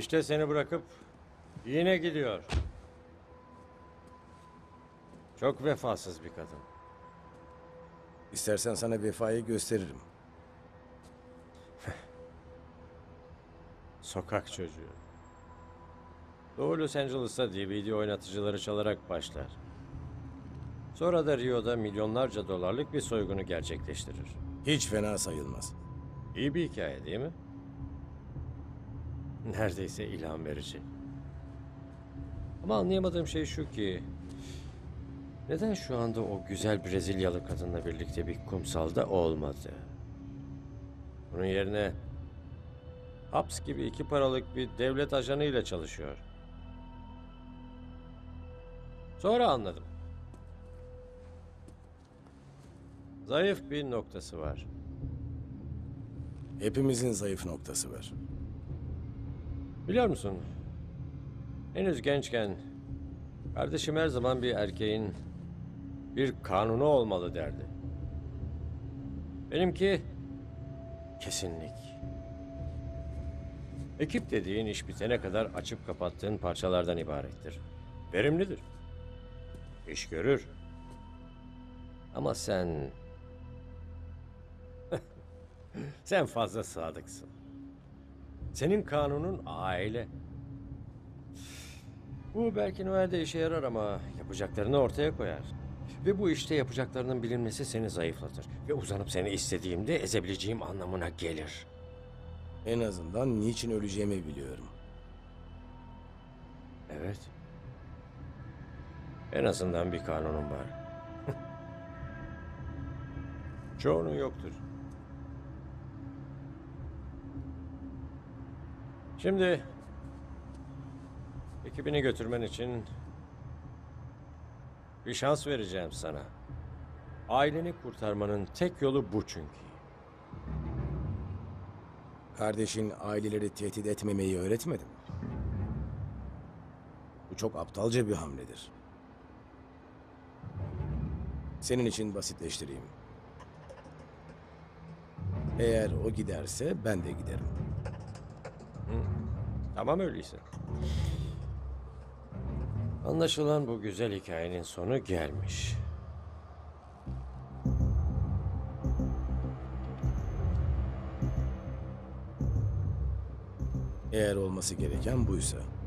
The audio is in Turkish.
İşte seni bırakıp yine gidiyor. Çok vefasız bir kadın. İstersen sana vefayı gösteririm. Sokak çocuğu. Doğu Los Angeles'ta DVD oynatıcıları çalarak başlar. Sonra da Rio'da milyonlarca dolarlık bir soygunu gerçekleştirir. Hiç fena sayılmaz. İyi bir hikaye değil mi? Neredeyse ilham verici. Ama anlayamadığım şey şu ki... Neden şu anda o güzel Brezilyalı kadınla birlikte bir kumsalda olmadı? Bunun yerine... Haps gibi 2 paralık bir devlet ajanıyla çalışıyor. Sonra anladım. Zayıf bir noktası var. Hepimizin zayıf noktası var. Biliyor musun? Henüz gençken kardeşim her zaman bir erkeğin bir kanunu olmalı derdi. Benimki kesinlik. Ekip dediğin iş bitene kadar açıp kapattığın parçalardan ibarettir. Verimlidir. İş görür. Ama sen... sen fazla sadıksın. Senin kanunun aile. Bu belki Noel'de işe yarar ama yapacaklarını ortaya koyar. Ve bu işte yapacaklarının bilinmesi seni zayıflatır. Ve uzanıp seni istediğimde ezebileceğim anlamına gelir. En azından niçin öleceğimi biliyorum. Evet. En azından bir kanunum var. Çoğunun yoktur. Şimdi ekibini götürmen için bir şans vereceğim sana. Aileni kurtarmanın tek yolu bu çünkü. Kardeşin aileleri tehdit etmemeyi öğretmedi mi? Bu çok aptalca bir hamledir. Senin için basitleştireyim. Eğer o giderse ben de giderim. Tamam öyleyse. Anlaşılan bu güzel hikayenin sonu gelmiş. Eğer olması gereken buysa.